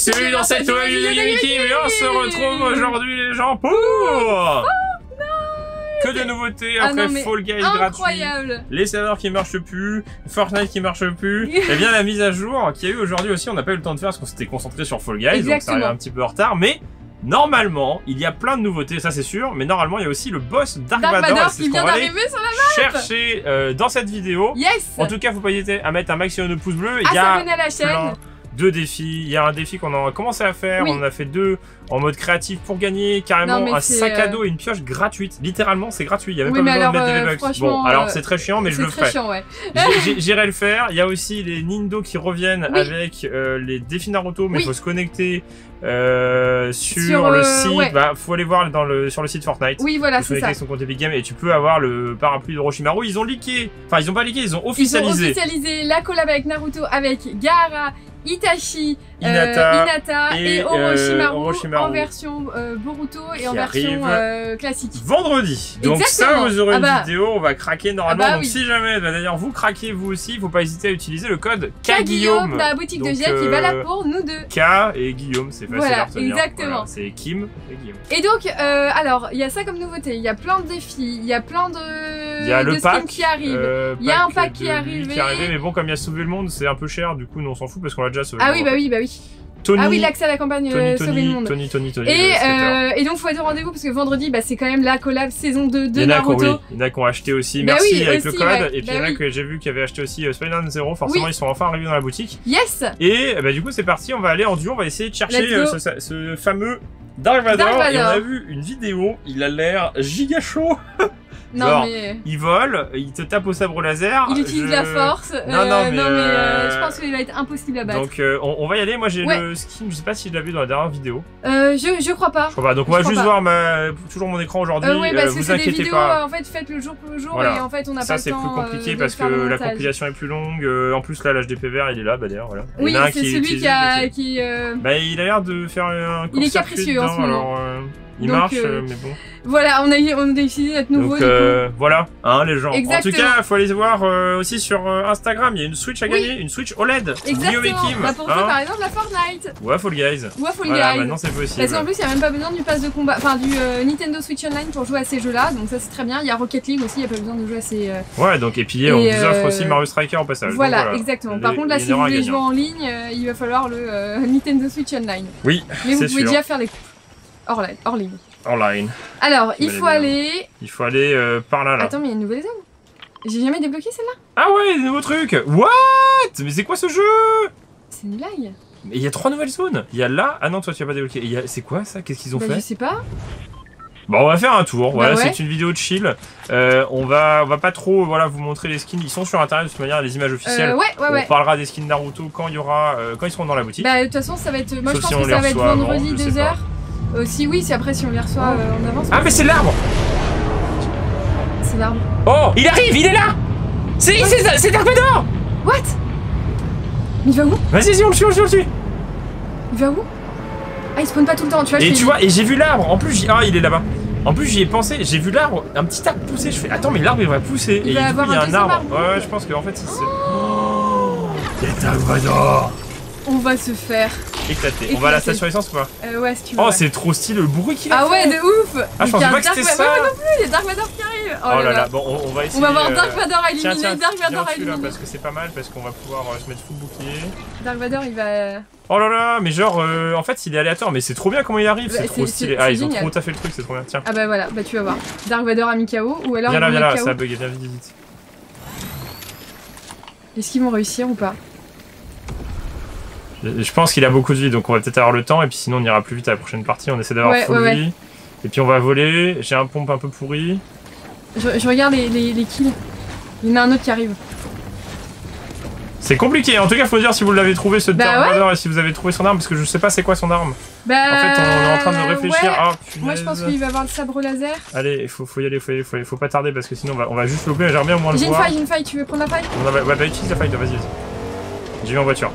bienvenue dans cette nouvelle vidéo d'Amiki, mais on se retrouve aujourd'hui les gens pour que de nouveautés après Fall Guys gratuit, les serveurs qui marchent plus, Fortnite qui marche plus, et bien la mise à jour qu'il y a eu aujourd'hui aussi, on n'a pas eu le temps de faire parce qu'on s'était concentré sur Fall Guys, donc ça arrive un petit peu en retard, mais normalement, il y a plein de nouveautés, ça c'est sûr, mais normalement il y a aussi le boss Dark Vador qui vient d'arriver sur la map. Chercher dans cette vidéo. Yes. En tout cas, faut pas hésiter à mettre un maximum de pouces bleus. Il y a à la chaîne. Deux défis. Il y a un défi qu'on a commencé à faire. Oui. On en a fait deux en mode créatif pour gagner carrément un sac à dos et une pioche gratuite. Littéralement, c'est gratuit. Il y a même pas besoin de mettre des V-Bucks. Bon, alors c'est très chiant, mais je le ferai. Ouais. J'irai le faire. Il y a aussi les Nindo qui reviennent avec les défis Naruto, mais il faut se connecter sur le site. Ouais. Bah, faut aller voir sur le site Fortnite. Oui, voilà, c'est ça. Avec son compte Epic Games et tu peux avoir le parapluie de Orochimaru. Ils ont leaké. Enfin, ils ont pas leaké, ils ont officialisé. Ils ont officialisé la collab avec Naruto, avec Gaara, Itachi, Hinata et Orochimaru en version Boruto et en version classique. Vendredi. Donc ça, vous aurez une vidéo, on va craquer normalement. Donc si jamais, d'ailleurs, vous craquez vous aussi, il faut pas hésiter à utiliser le code KGuillaume dans la boutique de Jet qui est valable pour nous deux. K et Guillaume, c'est facile à retenir. Exactement. Voilà, c'est Kim et Guillaume. Et donc, alors, il y a ça comme nouveauté, il y a plein de défis, il y a plein de pack qui arrivent. Il y a un pack qui est arrivé. Mais bon, comme il y a Sauver le Monde, c'est un peu cher, du coup, nous on s'en fout parce qu'on l'a déjà sauvé. Ah oui, bah oui. Tony, ah oui, l'accès à la campagne Sauver le Monde. Tony. Et donc, faut être au rendez-vous parce que vendredi, bah, c'est quand même la collab saison 2 de Naruto. Il y en a qui ont acheté aussi, merci avec le code. Et puis il y en a que j'ai vu qui avaient acheté aussi Spider-Man Zero. Forcément, ils sont enfin arrivés dans la boutique. Yes. Et bah, du coup, c'est parti. On va aller en duo. On va essayer de chercher ce fameux Dark Vador. Et on a vu une vidéo. Il a l'air giga chaud. Genre, il vole, il te tape au sabre laser. Il utilise la force. Non, mais je pense qu'il va être impossible à battre. Donc on va y aller. Moi j'ai le skin, je sais pas si je l'ai vu dans la dernière vidéo. Je crois pas. Je crois pas. Donc on va juste voir toujours mon écran aujourd'hui. Parce que vous c'est inquiétez des vidéos, pas. En fait, faites le jour pour le jour voilà. Et en fait on a pas ça le temps. Ça c'est plus compliqué parce que la compilation est plus longue. En plus là l'HDP vert il est là, bah d'ailleurs voilà. Oui, c'est celui qui. Bah il a l'air de faire un. Il est capricieux en ce moment. Il marche, mais bon. Voilà, on a décidé d'être nouveau. Donc voilà, hein, les gens. Exactement. En tout cas, il faut aller voir aussi sur Instagram. Il y a une Switch à gagner, une Switch OLED. Exactement. Bah pour toi, par exemple, la Fortnite. Ou à Fall Guys. Voilà, maintenant c'est possible. Parce qu'en plus, il n'y a même pas besoin du pass de combat, enfin du Nintendo Switch Online pour jouer à ces jeux-là. Donc ça, c'est très bien. Il y a Rocket League aussi, il n'y a pas besoin de jouer à ces. Ouais, donc et puis on vous offre aussi Mario Striker au passage. Voilà, exactement. Par contre, là, si vous voulez jouer en ligne, il va falloir le Nintendo Switch Online. Oui, mais vous pouvez déjà faire les coupes hors ligne. Online. Alors, il faut aller par là. Attends, mais il y a une nouvelle zone. J'ai jamais débloqué celle-là. Ah ouais, des nouveaux trucs. What? Mais c'est quoi ce jeu? C'est une blague. Mais il y a 3 nouvelles zones. Il y a là. Ah non, toi tu as pas débloqué. C'est quoi ça? Qu'est-ce qu'ils ont fait? Je sais pas. Bon, on va faire un tour. Voilà, c'est une vidéo de chill. On va pas trop vous montrer les skins. Ils sont sur internet de toute manière, les images officielles. On parlera des skins Naruto quand ils seront dans la boutique. Bah de toute façon, ça va être. Moi, je pense que ça va être vendredi 2h. Si après si on les reçoit en avance. Ah mais c'est l'arbre. C'est l'arbre. Oh, il arrive, il est là. C'est Dark Vador. What? Il va où? Vas-y, on le suit. Il va où? Ah, il spawn pas tout le temps, tu vois. Et tu vois, et j'ai vu l'arbre. En plus, il est là-bas. En plus, j'y ai pensé. J'ai vu l'arbre, un petit arbre pousser. Je fais, attends, mais l'arbre il va pousser. Il y a un arbre. Ouais, je pense qu'en fait, il se. Il y a Dark Vador. On va se faire éclater. On va à la station essence ou pas? Ouais, si tu veux. Oh, c'est trop stylé le bruit qu'il a. Ah ouais, de ouf. Ah, je pensais pas que c'était ça. Ouais, moi non plus, il y a Dark Vador qui arrive. Oh là là, bon, on va essayer. On va voir Dark Vador à éliminer. Tiens, Dark Vador à éliminer. parce que c'est pas mal, parce qu'on va pouvoir se mettre full bouclier. Dark Vador, il va. Oh là là, mais genre, en fait, il est aléatoire, mais c'est trop bien comment il arrive, c'est trop stylé. Ah, ils ont trop taffé le truc, c'est trop bien. Tiens. Ah bah voilà, bah tu vas voir. Dark Vador a mis KO, ou alors. Viens là, ça a bugué, viens vite. Est-ce qu'ils vont réussir ou pas? Je pense qu'il a beaucoup de vie, donc on va peut-être avoir le temps, et puis sinon on ira plus vite à la prochaine partie. On essaie d'avoir full vie. Et puis on va voler. J'ai un pompe un peu pourri. Je regarde les kills. Il y en a un autre qui arrive. C'est compliqué, en tout cas faut dire si vous l'avez trouvé ce Dark Vador et si vous avez trouvé son arme, parce que je sais pas c'est quoi son arme. En fait on est en train de réfléchir. Ah, moi je pense qu'il va avoir le sabre laser. Allez, il faut y aller, faut pas tarder parce que sinon on va juste louper, j'aimerais bien au moins le voir. J'ai une faille, tu veux prendre la faille? Ouais, bah utilise la faille, vas-y. J'y vais en voiture.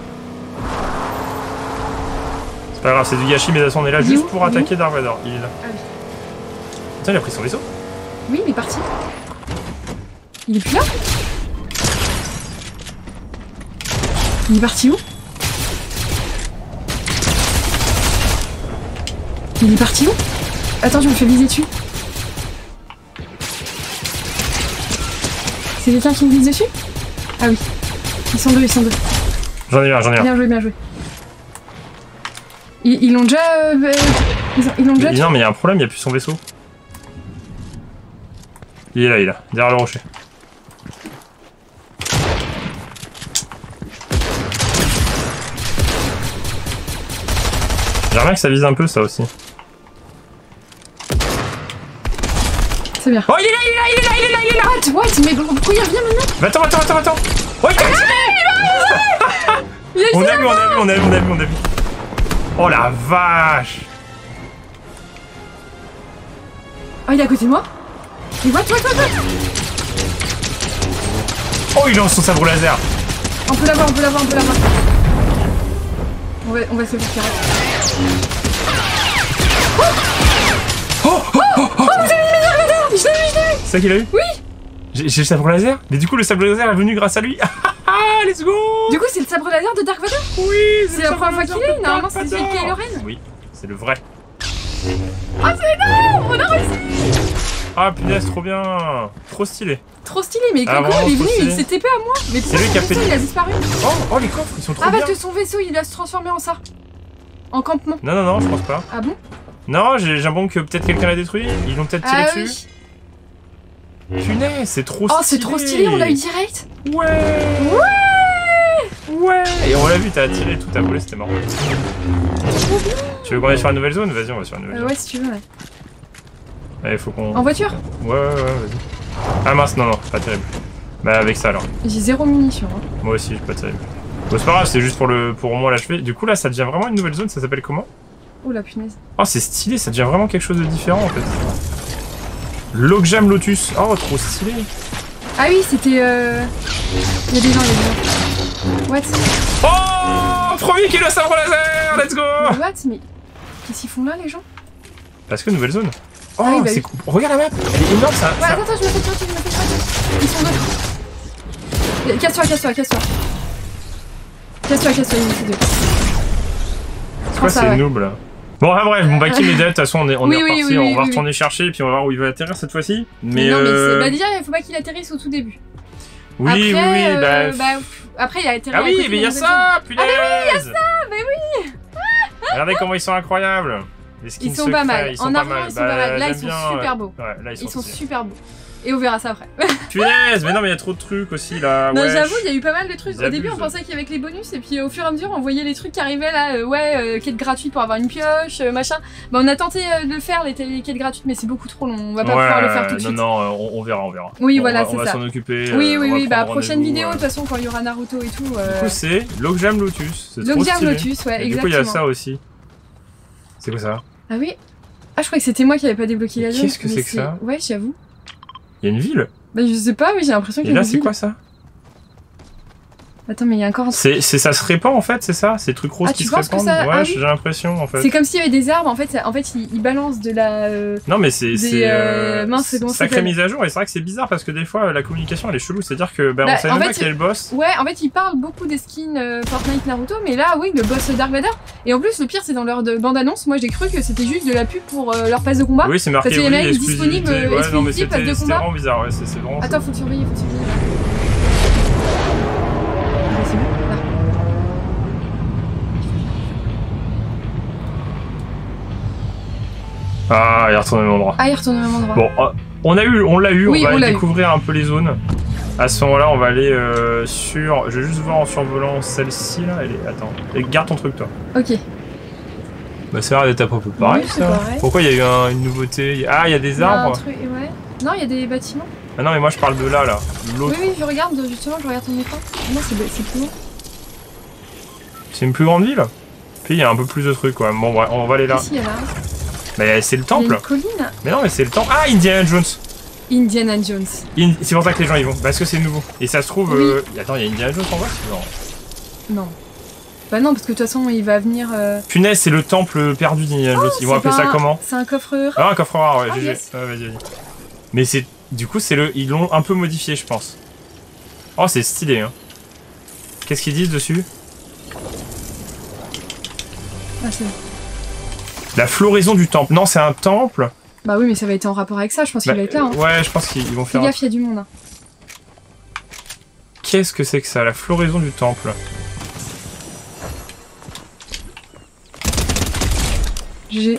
C'est pas grave, c'est du gâchis, mais de toute façon on est là juste pour attaquer Dark Vador. Il est là. Ah oui. Attends, il a pris son vaisseau? Oui, il est parti. Il est plus là? Il est parti où? Il est parti où? Attends, je me fais viser dessus. C'est quelqu'un qui me vise dessus? Ah oui. Ils sont deux, ils sont deux. J'en ai un, j'en ai un. Bien joué, bien joué. Ils l'ont déjà... Ils l'ont déjà... Non, mais il y a un problème, il n'y a plus son vaisseau. Il est là, derrière le rocher. J'aimerais bien que ça vise un peu, ça aussi. C'est bien. Oh, il est là, il est là, il est là, il est là, il est là! What? Mais pourquoi il revient maintenant? Attends! Oh, on a vu. Oh la vache! Oh, il est à côté de moi? Mais what? Oh, il lance son sabre laser! On peut l'avoir. On va se faire tirer. Oh, vous avez mis mes laser! Je l'ai vu! C'est ça qu'il a eu? Oui! J'ai le sabre laser? Mais du coup, le sabre laser est venu grâce à lui! Ah, let's go! Du coup, c'est le sabre laser de Dark Vador? Oui! C'est la première fois qu'il est? Normalement, c'est celui de Kylo Ren? Oui, c'est le vrai. Ah, c'est énorme! On a réussi! Ah, punaise, trop bien! Trop stylé! Trop stylé, mais Coco, il est venu, il s'est TP à moi! Mais pourquoi son vaisseau, il a disparu? Oh, les coffres, ils sont trop bien! Ah, parce que son vaisseau, il va se transformer en ça! En campement! Non, je pense pas. Ah bon? Non, j'ai un bon que peut-être quelqu'un l'a détruit, ils l'ont peut-être tiré dessus. Oui. Punaise, c'est trop stylé! Oh, c'est trop stylé, on l'a eu direct! Ouais! Et on l'a vu, t'as tiré, tout a volé, c'était marrant. Tu veux qu'on aille sur la nouvelle zone? Vas-y, on va sur la nouvelle zone. Ouais, si tu veux, ouais. Allez, faut qu'on... En voiture? Ouais, vas-y. Ah mince, non, pas terrible. Bah avec ça alors. J'ai 0 munitions. Hein. Moi aussi, j'ai pas terrible. Bon, c'est pas grave, c'est juste pour moi l'achever. Du coup là, ça devient vraiment une nouvelle zone, ça s'appelle comment? Oh la punaise. Oh, c'est stylé, ça devient vraiment quelque chose de différent en fait. Logjam Lotus. Oh, trop stylé. Ah oui, c'était... Il y a des gens. What? Oh, premier qui est le sabre laser, let's go. What? Mais qu'est-ce qu'ils font là les gens? Parce que nouvelle zone. Oh, ah oui, bah c'est cool. Regarde la map, elle est énorme ça. Ouais, attends, je me fais tirer, Ils sont deux. Casse-toi, il est deux. C'est quoi ces noobs là? Bon, ah, bref, bah qui les dettes, de toute façon on est reparti, on va retourner chercher et puis on va voir où il va atterrir cette fois-ci. Mais non, mais bah déjà, il faut pas qu'il atterrisse au tout début. Oui, après, après il a atterri. Ah oui, mais il y a ça, punaise! Ah mais oui, il y a ça, mais oui! Regardez comment ils sont incroyables! Ils sont pas mal. En avant, ils sont pas mal. Là, ils sont super beaux. Ouais, là, ils sont super beaux. Et on verra ça après. Punaise, mais non, mais il y a trop de trucs aussi là. Non, j'avoue, il y a eu pas mal de trucs. Au début, on pensait qu'avec les bonus, et puis au fur et à mesure, on voyait les trucs qui arrivaient là. Quête gratuite pour avoir une pioche, machin. Bah, on a tenté de faire les quêtes gratuites, mais c'est beaucoup trop long. On va pas pouvoir le faire tout de suite. Non, on verra. Oui, voilà, c'est ça. On va s'en occuper. Oui, bah, prochaine vidéo, de toute façon, quand il y aura Naruto et tout. Du coup, c'est Logjam Lotus. Logjam Lotus, ouais, exactement. Du coup, il y a ça aussi. C'est quoi ça? Ah oui? Ah, je crois que c'était moi qui avais pas débloqué la zone. Qu'est-ce que c'est que ça? Ouais, j'avoue. Il y a une ville? Bah, je sais pas, oui, j'ai l'impression qu'il y a une ville. Et là, c'est quoi ça? Attends, mais il y a encore un... Ça se répand en fait, c'est ça? Ces trucs roses qui se répandent? Ouais, j'ai l'impression en fait. C'est comme s'il y avait des arbres, en fait ils balancent de la... Non mais c'est sacrée mise à jour, et c'est vrai que c'est bizarre parce que des fois la communication elle est chelou, c'est-à-dire que on savait même pas qui est le boss. Ouais, en fait ils parlent beaucoup des skins Fortnite Naruto, mais là oui, le boss Dark Vador. Et en plus le pire c'est dans leur bande-annonce, moi j'ai cru que c'était juste de la pub pour leur passe de combat. Oui, c'est marqué parce qu'il y a même disponible exclusif passe de combat. C'est vraiment bizarre, ouais, c'est vraiment... Attends, faut te surveiller, Ah, il retourne au même endroit. Ah, il retourne au même endroit. Bon, on l'a eu, oui, on va aller découvrir un peu les zones. À ce moment-là, on va aller sur... Je vais juste voir en survolant celle-ci, là. Attends, garde ton truc, toi. Ok. Bah, ça a l'air d'être à peu près pareil, ça. Pareil. Pourquoi il y a eu une nouveauté? Ah, il y a des arbres. Ouais. Non, il y a des bâtiments. Ah non, mais moi, je parle de là. Oui, je regarde, justement, je regarde ton écran. Non, c'est plus long. C'est une plus grande ville? Puis, il y a un peu plus de trucs, quoi. Bon, bref, on va aller là. Ici, il y a là. Mais c'est le temple. Il y a une colline. Mais non, mais c'est le temple. Ah, Indiana Jones. Indiana Jones. C'est pour ça que les gens y vont, parce que c'est nouveau. Et ça se trouve... Oui. Attends, il y a Indiana Jones en vrai? Non. Bah non, parce que de toute façon, il va venir... Punaise, c'est le temple perdu d'Indiana Jones. Ils vont appeler ça comment? C'est un coffre rare. Ah, un coffre rare, ouais, GG. Yes. Ouais, vas-y. Mais c'est... Du coup, ils l'ont un peu modifié, je pense. Oh, c'est stylé, hein. Qu'est-ce qu'ils disent dessus? Ah, c'est... La floraison du temple. Non, c'est un temple. Bah oui, mais ça va être en rapport avec ça, je pense qu'il va être là. Hein. Ouais, je pense qu'ils vont faire... Fais gaffe, il y a du monde. Hein. Qu'est-ce que c'est que ça, la floraison du temple? J'ai...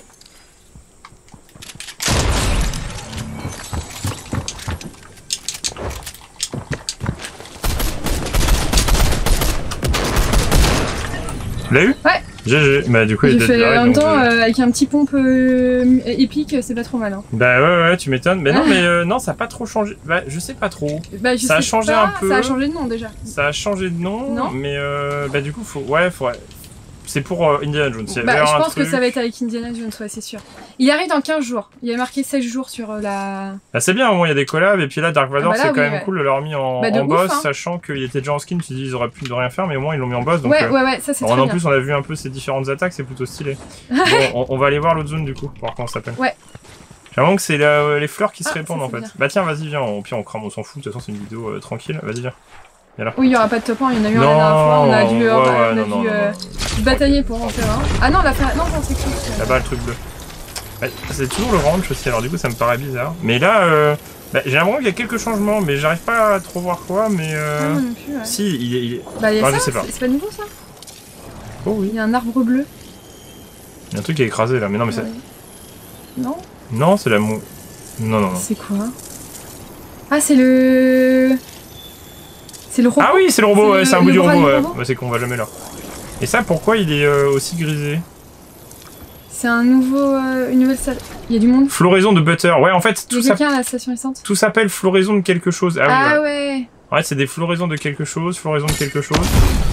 Tu l'as eu? Ouais. GG. Bah du coup il est fait en même temps avec un petit pompe épique, c'est pas trop mal. Hein. Bah ouais, tu m'étonnes. Mais non, non, ça a pas trop changé. Bah je sais pas trop. Bah, ça a changé un peu. Ça a changé de nom déjà. Ça a changé de nom. Non. Mais bah du coup faut. C'est pour Indiana Jones. Bah, je pense que ça va être avec Indiana Jones, ouais, c'est sûr. Il arrive dans 15 jours. Il y a marqué 16 jours sur la... Bah c'est bien, au moins il y a des collabs, et puis là Dark Vador c'est quand même cool de l'avoir mis en boss, hein. Sachant qu'il était déjà en skin, tu dis ils auraient pu de rien faire, mais au moins ils l'ont mis en boss. Donc, ouais, ça c'est très bien. En plus on a vu un peu ses différentes attaques, c'est plutôt stylé. Bon, on va aller voir l'autre zone du coup, pour voir comment ça s'appelle. Ouais. J'ai l'impression que c'est les fleurs qui se répandent en fait. Bien. Bah tiens, vas-y, viens, au pire on crame, on s'en fout, de toute façon c'est une vidéo tranquille, vas-y, viens. Oui, il n'y aura pas de top 1, il y en a eu un la dernière fois, on a dû batailler pour en faire un. Ah non, non, c'est cool. Là-bas, le truc bleu. C'est toujours le ranch aussi, alors du coup ça me paraît bizarre. Mais là, j'ai l'impression qu'il y a quelques changements, mais j'arrive pas à trop voir quoi, mais... Non, non plus, ouais. Si, il est... Bah, il y a ça, je sais pas. C'est pas nouveau ça? Oh oui. Il y a un arbre bleu. Il y a un truc qui est écrasé là, mais non, mais c'est... Non? Non, c'est la mou... Non. C'est quoi? Ah, c'est le... C'est le robot. Ah oui, c'est le robot, ouais, c'est un bout du robot, ouais. C'est qu'on va jamais là. Et ça, pourquoi il est aussi grisé? C'est une nouvelle salle. Il y a du monde. Floraison de Butter. Ouais, en fait, tout ça. Il y a quelqu'un à la station essence. Tout s'appelle floraison de quelque chose. Ah oui, ouais. En fait, c'est des floraisons de quelque chose, floraison de quelque chose.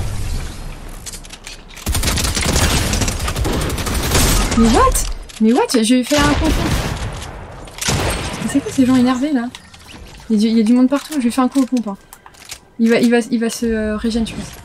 Mais what? Je vais faire un conflit. C'est quoi ces gens énervés là? Il y a du monde partout, je vais faire un coup aux pompes. Hein. Il va se régénérer, je pense.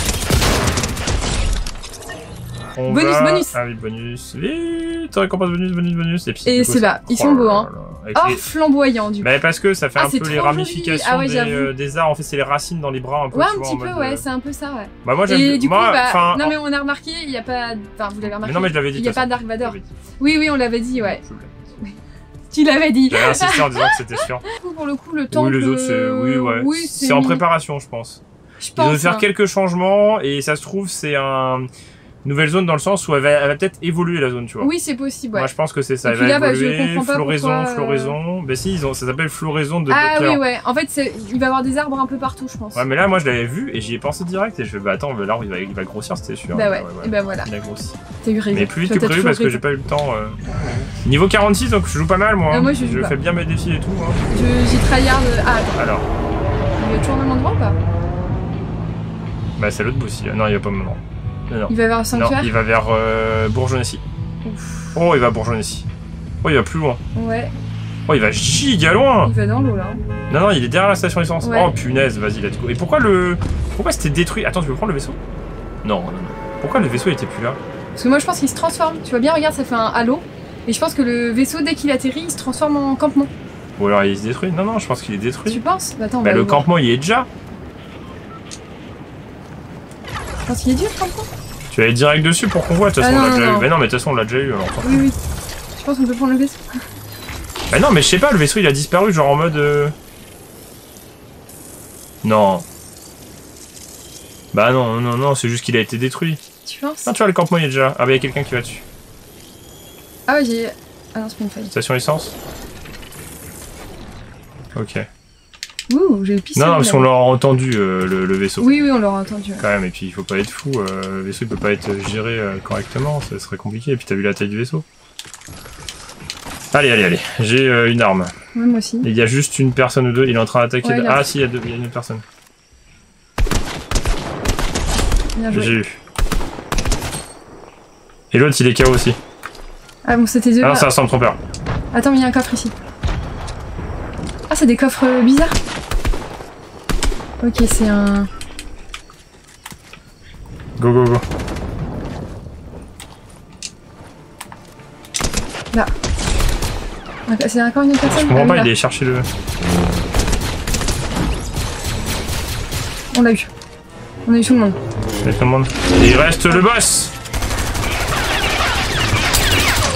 Bonus. Ah oui, bonus. Vite, récompense bonus. Et c'est là, ils sont beaux, hein. Oh, flamboyant du coup. Bah parce que ça fait un peu les ramifications des arbres. En fait, c'est les racines dans les bras un peu. Ouais, un petit peu, ouais, c'est un peu ça, ouais. Bah moi j'aime. Et du coup, non mais on a remarqué, il y a pas... Enfin, vous l'avez remarqué. Mais non mais je l'avais dit. Il y a pas Dark Vador. Oui, on l'avait dit, ouais. Tu l'avais dit. J'avais insisté en disant que c'était sûr. Pour le coup, le temple... Oui, les autres, c'est... Oui, c'est en préparation, je pense. Je pense. Ils vont faire quelques changements, et ça se trouve, c'est une nouvelle zone dans le sens où elle va peut-être évoluer la zone, tu vois. Oui, c'est possible, ouais. Moi, je pense que c'est ça. Elle va évoluer, floraison. Bah si, ça s'appelle floraison de... Ah oui, ouais. En fait, il va y avoir des arbres un peu partout, je pense. Ouais, mais là, moi, je l'avais vu, et j'y ai pensé direct, et je fais, bah attends, l'arbre, il va grossir, c'était sûr. Bah ouais, et bah voilà. Il a grossi. T'as eu raison. Mais plus vite que prévu, parce que j'ai pas eu le temps. Niveau 46, donc je joue pas mal, moi. Moi, je fais bien mes défis et tout. J'ai tryhard... Ah, attends. Alors. Il y a toujours le même endroit ou pas? Bah c'est l'autre boss, non, il va pas au même endroit. Non. Il va vers Sanctuaire? Non, il va vers Bourgeonnessie. Oh, il va à Bourgeonnessie. Oh, il va plus loin. Ouais. Oh, il va giga loin. Il va dans l'eau là. Non, il est derrière la station essence. Ouais. Oh punaise, vas-y, let's go. Et pourquoi c'était détruit? Attends, tu veux prendre le vaisseau? Non. Pourquoi le vaisseau il était plus là? Parce que moi je pense qu'il se transforme. Tu vois bien, regarde, ça fait un halo. Et je pense que le vaisseau, dès qu'il atterrit, il se transforme en campement. Ou alors il se détruit? Non, je pense qu'il est détruit. Tu penses? Attends, le campement il est déjà. Je pense qu'il est dur le campement. Tu vas aller direct dessus pour qu'on voit, de toute façon on l'a déjà eu. Mais non, mais de toute façon on l'a déjà eu alors. Oui. Je pense qu'on peut prendre le vaisseau. Bah non, mais je sais pas, le vaisseau il a disparu, genre en mode. Non. Bah non, c'est juste qu'il a été détruit. Tu penses? Non, tu vois, le campement il est déjà. Ah bah y'a quelqu'un qui va dessus. Ah ouais, j'ai. Ah non, c'est pas une faille. Station essence. Ok. Ouh, j'ai le pistolet. Non, parce qu'on l'aura entendu le vaisseau. Oui, on l'aura entendu. Quand même, et puis il faut pas être fou, le vaisseau il peut pas être géré correctement, ça serait compliqué, et puis t'as vu la taille du vaisseau. Allez, j'ai une arme. Ouais, moi aussi. Il y a juste une personne ou deux, il est en train d'attaquer. Ouais, ah si, il y a une autre personne. J'ai eu. Et l'autre il est KO aussi. Ah bon, c'était deux. Ah non, c'est un Stormtrooper. Attends, mais il y a un coffre ici. Ah, c'est des coffres bizarres. Ok, c'est un... Go. Là. C'est encore une autre personne? Je comprends pas, il est cherché le... On l'a eu. On a eu tout le monde. Et il reste le boss.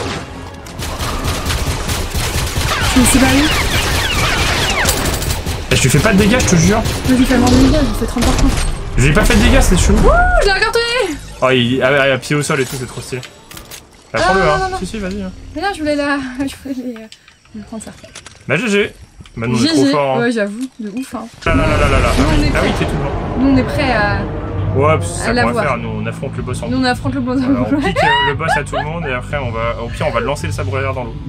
C'est pas lui. Je lui fais pas de dégâts, je te jure. Vas-y, fais-moi des dégâts, je fais 30%. Je lui ai pas fait de dégâts, c'est chelou. Ouh, je l'ai recartonné. Oh, il a pied au sol et tout, c'est trop stylé. Bah, prends-le, hein. Si, vas-y. Hein. Mais là, je voulais prendre ça. Bah, GG. Bah, nous, on est trop fort. Hein. Ouais, j'avoue, de ouf. Hein. Là. Ah oui, t'es tout blanc. Nous, on est prêts à. Ouais, c'est ça qu'on va faire. Nous, on affronte le boss en Nous, on affronte le boss en voilà, on pique le boss à tout le monde et après, au pire, on va lancer le sabre laser dans l'eau.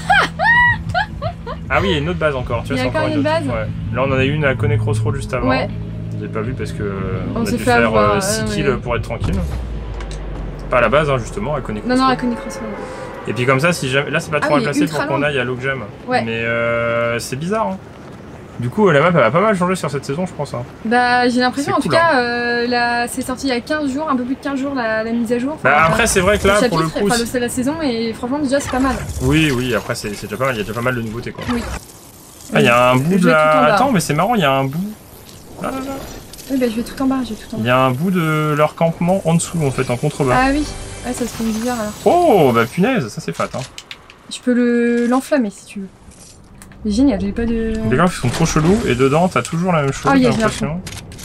Ah oui, il y a une autre base encore. Tu vois, il y a encore une base. Ouais. Là, on en a eu une à Coney Crossroad juste avant. Ouais. J'ai pas vu parce que on a s'est dû fait faire 6 kills pour être tranquille. Pas à la base, hein, justement, à Coney Crossroad. Non, à Coney Crossroad. Et puis comme ça, si jamais... Là, c'est pas trop mal placé pour qu'on aille à Log Jam. Ouais. Mais c'est bizarre. Hein. Du coup, la map elle a pas mal changé sur cette saison, je pense. Hein. Bah, j'ai l'impression, en tout cas, c'est sorti il y a 15 jours, un peu plus de 15 jours la mise à jour. Bah, après, c'est vrai que là, pour le coup. C'est la saison et franchement, déjà, c'est pas mal. Oui, après, c'est déjà pas mal, il y a déjà pas mal de nouveautés, quoi. Oui. Ah, il y a un bout de la. Attends, mais c'est marrant, il y a un bout. Là. Oui, bah, je vais tout en bas, Il y a un bout de leur campement en dessous, en fait, en contrebas. Ah oui, ouais, ça se fait bizarre alors. Oh, bah punaise, ça c'est fat, hein. Je peux l'enflammer si tu veux. C'est génial, j'ai pas de... Les gars, ils sont trop chelous, et dedans, t'as toujours la même chose, j'ai l'impression.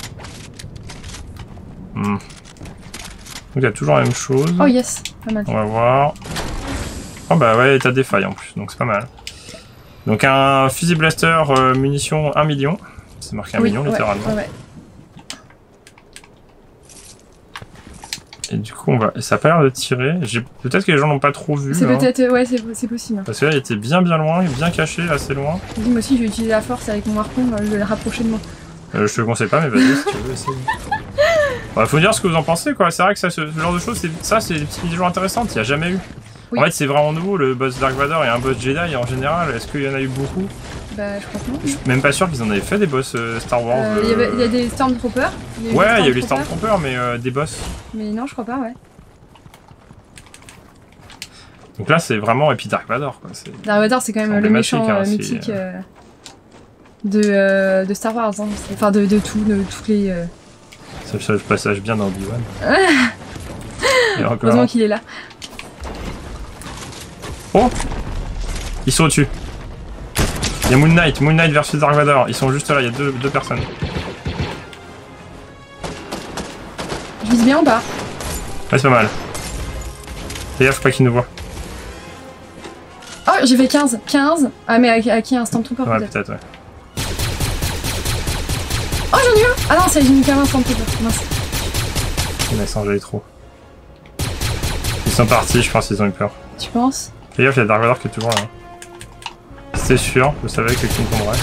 Donc t'as toujours la même chose. Oh yes, pas mal. On va voir. Oh bah ouais, t'as des failles en plus, donc c'est pas mal. Donc un fusil blaster munitions 1 million. C'est marqué 1 million littéralement. Ouais. Et du coup, ça a pas l'air de tirer. Peut-être que les gens n'ont pas trop vu. C'est peut-être, ouais, c'est possible. Parce que là, il était bien loin, bien caché, assez loin. Moi aussi, je vais utiliser la force avec mon harpon, je vais le rapprocher de moi. Je te le conseille pas, mais vas-y si tu veux essayer. Bah, faut dire ce que vous en pensez, quoi. C'est vrai que ce genre de choses, c'est des petites mises-à-jour intéressantes, il n'y a jamais eu. Oui. En fait, c'est vraiment nouveau, le boss Dark Vador et un boss Jedi en général. Est-ce qu'il y en a eu beaucoup? Bah, je crois que non. Je suis même pas sûr qu'ils en avaient fait des boss Star Wars. Il y a des Stormtroopers. Ouais, il y a eu les Stormtroopers, mais des boss. Mais non, je crois pas, ouais. Donc là, c'est vraiment. Et puis Dark Vador, quoi. Dark Vador, c'est quand même le méchant mythique de Star Wars. Hein. Enfin, de toutes les. Ça le passage bien dans Obi-Wan. Heureusement qu'il est là. Oh! Ils sont au-dessus. Il y a Moon Knight versus Dark Vador. Ils sont juste là, il y a deux personnes. Je vise bien ou pas? Ouais, c'est pas mal. Fais gaffe, faut pas qu'ils nous voient. Oh, j'ai fait 15. 15? Ah, mais à qui un Stormtrooper? Ouais, peut-être, ouais. Oh, j'en ai eu un! Ah non, j'ai mis qu'un Stormtrooper. Mince. Il m'a j'allais trop. Ils sont partis, je pense qu'ils ont eu peur. Tu penses? Fais gaffe, il y a Dark Vador qui est toujours là. C'était sûr, je savais que quelqu'un tomberait.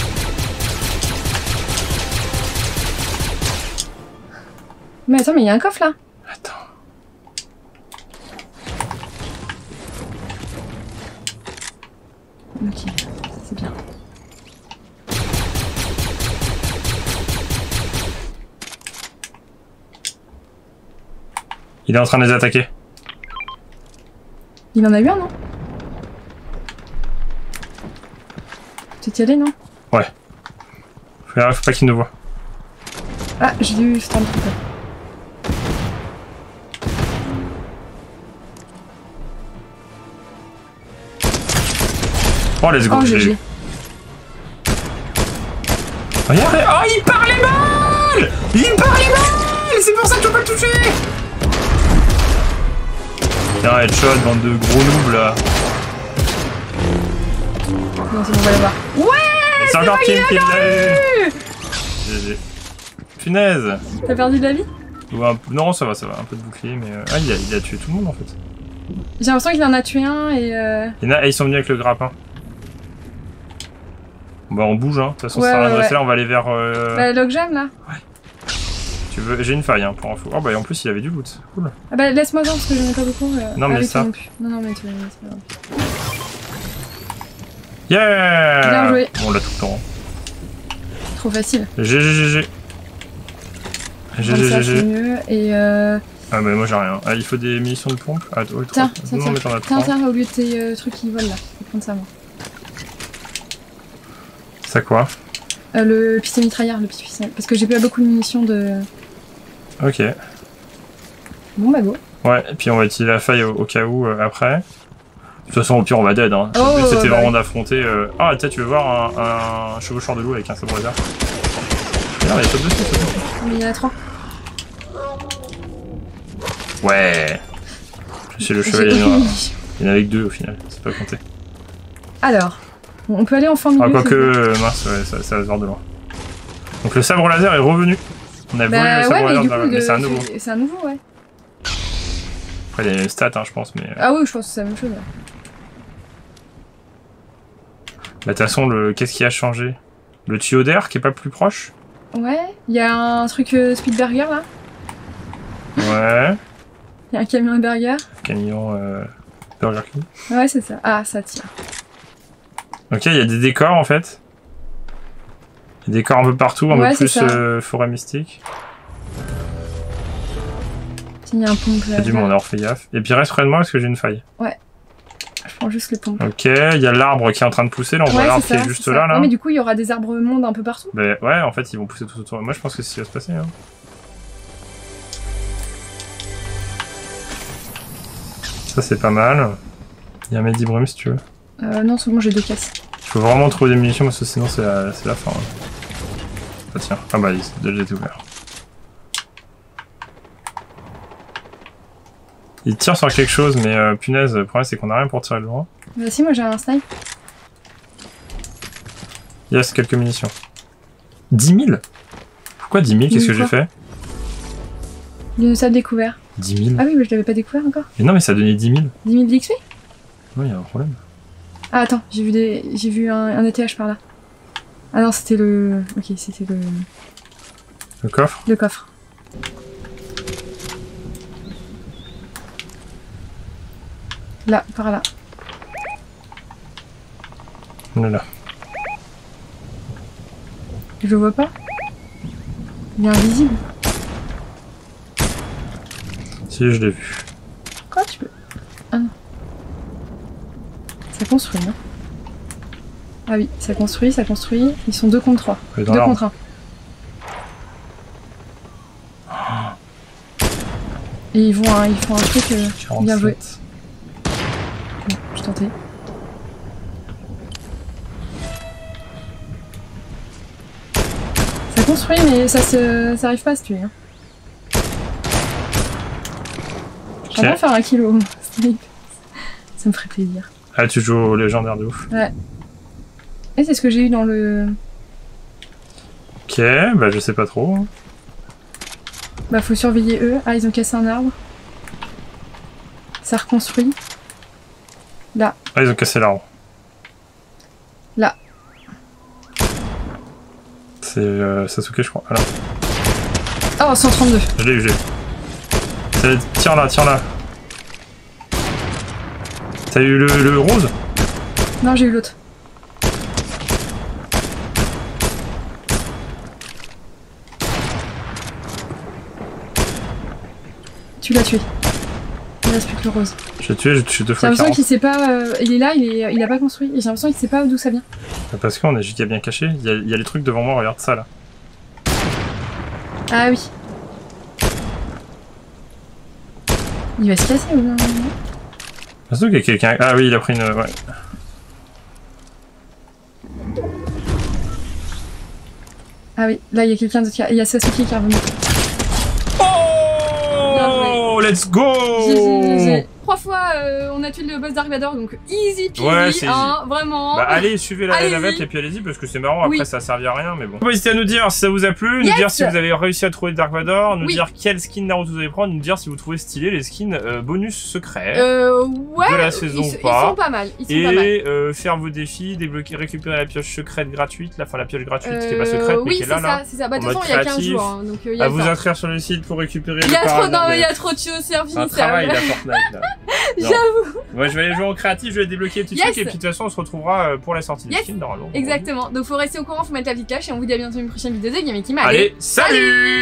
Mais attends, mais il y a un coffre là. Attends. Ok, c'est bien. Il est en train de les attaquer. Il en a eu un, non? Tu t'y allais, non? Ouais. Faut pas qu'il nous voit. Ah, j'ai eu Stormtrooper. Oh, let's go, j'ai eu. Regardez, oh, il part les balles! Il part les balles! C'est pour ça que tu peux pas le toucher! Tiens, headshot, bande de gros noobs là. Non, c'est bon, on va l'avoir. Ouais! C'est encore Kim qui l'a eu! GG. Punaise! T'as perdu de la vie? Non, ça va, un peu de bouclier, mais... Ah, il a tué tout le monde en fait. J'ai l'impression qu'il en a tué un et... Ils sont venus avec le grappin. Bah on bouge, hein. De toute façon, ça sert à rien de rester là, on va aller vers... Bah, Log Jam là? Ouais. Tu veux... J'ai une faille, hein, pour info. Oh bah en plus, il y avait du loot. Cool. Ah bah laisse-moi voir parce que j'en ai pas beaucoup. Non, mais ça... Non, mais c'est pas grave. Yeah! Bien joué. Bon, on l'a tout le temps. Trop facile. GG. C'est mieux et Ah bah moi j'ai rien. Ah, il faut des munitions de pompe. Ah, oui, tiens, non, mais t'en as 3. Tiens, au lieu de tes trucs qui volent là. Je vais prendre ça moi. Ça quoi? Le pistolet mitrailleur, le pistolet. Parce que j'ai pas beaucoup de munitions de... Ok. Bon bah go. Ouais, et puis on va utiliser la faille au cas où après. De toute façon, au pire, on va dead. Hein. Oh, le but, c'était vraiment ouais. d'affronter. Ah, peut-être tu veux voir un chevaucheur de loup avec un sabre laser. Regarde, il saute dessus, c'est bon. Mais il y en a 3. Ouais. C'est le chevalier noir. Il y en a avec 2 au final, c'est pas compté. Alors, on peut aller en fin de milieu. Ah, quoique, mince, ouais, ça va se voir de loin. Donc le sabre laser est revenu. On a volé le sabre laser, mais c'est un nouveau. C'est un nouveau, ouais. Après, il y a les mêmes stats, hein, je pense, mais. Ah oui, je pense que c'est la même chose. Ouais. Bah, de toute façon, qu'est-ce qui a changé? Le tuyau d'air qui est pas plus proche? Ouais, il y a un truc Speedburger là. Ouais. Il y a un camion burger. Camion Burger King. Ouais, c'est ça. Ah, ça tire. Ok, il y a des décors en fait. Des décors un peu partout, un peu plus forêt mystique. Il y a un pompe. Il y a du monde, alors fais gaffe. Et puis reste près de moi parce que j'ai une faille. Ouais. Je prends juste le pompe. Ok, il y a l'arbre qui est en train de pousser, là on voit l'arbre qui est juste là. Ouais, mais du coup il y aura des arbres mondes un peu partout. Bah ouais, en fait ils vont pousser tout autour. Moi je pense que c'est ce qui va se passer. Hein. Ça c'est pas mal. Il y a un Medibrum si tu veux. Non, c'est bon, j'ai 2 caisses. Il faut vraiment trouver des munitions parce que sinon c'est la fin. Hein. Ah tiens, ah bah il déjà été ouvert. Il tire sur quelque chose, mais punaise, le problème c'est qu'on a rien pour tirer de loin. Bah si, moi j'ai un snipe. Yes, quelques munitions. 10 000 ? Pourquoi 10 000 ? Qu'est-ce que j'ai fait ? D'une salle découvert. 10 000 ? Ah oui, mais je l'avais pas découvert encore. Mais non, mais ça a donné 10 000. 10 000 d'XP ? Non, il y a un problème. Ah attends, j'ai vu un ATH par là. Ah non, c'était le... Ok, c'était le... Le coffre ? Le coffre. Là, par là. On est là. Je le vois pas. Il est invisible. Si, je l'ai vu. Quoi, tu peux... Ah non. Ça construit, non ? Ah oui, ça construit, ça construit. Ils sont 2 contre 3. 2 contre 1. Et ils font un truc bien joué. Bon, je tentais. Ça construit, mais ça arrive pas à se tuer. Hein. J'aimerais bien faire un kill au snipe. Ça me ferait plaisir. Ah, tu joues au légendaire de ouf. Ouais. Et c'est ce que j'ai eu dans le... Ok, bah je sais pas trop. Hein. Bah faut surveiller eux. Ah, ils ont cassé un arbre. Ça reconstruit. Là. Ah, ils ont cassé l'arbre. Là. C'est Sasuke, je crois. Ah, là. Oh, 132. Je l'ai eu. Tiens là, tiens là. T'as eu le rose? Non, j'ai eu l'autre. Tu l'as tué. Il reste plus que le rose. Je l'ai tué, j'ai touché 2 fois. J'ai l'impression qu'il sait pas. Il est là, il a pas construit. Et j'ai l'impression qu'il sait pas d'où ça vient. Parce qu'on est giga bien caché. Il y a les trucs devant moi, regarde ça là. Ah oui. Il va se casser ou non? Surtout qu'il y a quelqu'un. Ah oui, il a pris une. Ouais. Ah oui, là il y a quelqu'un d'autre. Il y a Sasuke qui est revenu. Oh, let's go! GG. 3 fois on a tué le boss Dark Vador, donc easy peasy, ouais, c'est hein, easy. vraiment. Bah allez, suivez la navette et puis allez-y parce que c'est marrant, après ça servira à rien mais bon. N'hésitez à nous dire si ça vous a plu, nous dire si vous avez réussi à trouver Dark Vador, nous dire quel skin Naruto vous allez prendre, nous dire si vous trouvez stylé les skins bonus secrets de la saison ou pas. Ils sont pas mal, ils sont pas mal. Faire vos défis, débloquer, récupérer la pioche secrète gratuite, la pioche gratuite qui est pas secrète mais qui est là. C'est ça, bah de toute façon il y a 15 jours, hein, donc à vous inscrire sur le site pour récupérer il y a trop de choses services. Un travail la Fortnite là. J'avoue. Ouais, je vais aller jouer en créatif, je vais débloquer les petits trucs et puis de toute façon on se retrouvera pour la sortie du film normalement. Exactement. Donc faut rester au courant, faut mettre la petite cloche et on vous dit à bientôt dans une prochaine vidéo de Gameki. Allez, salut!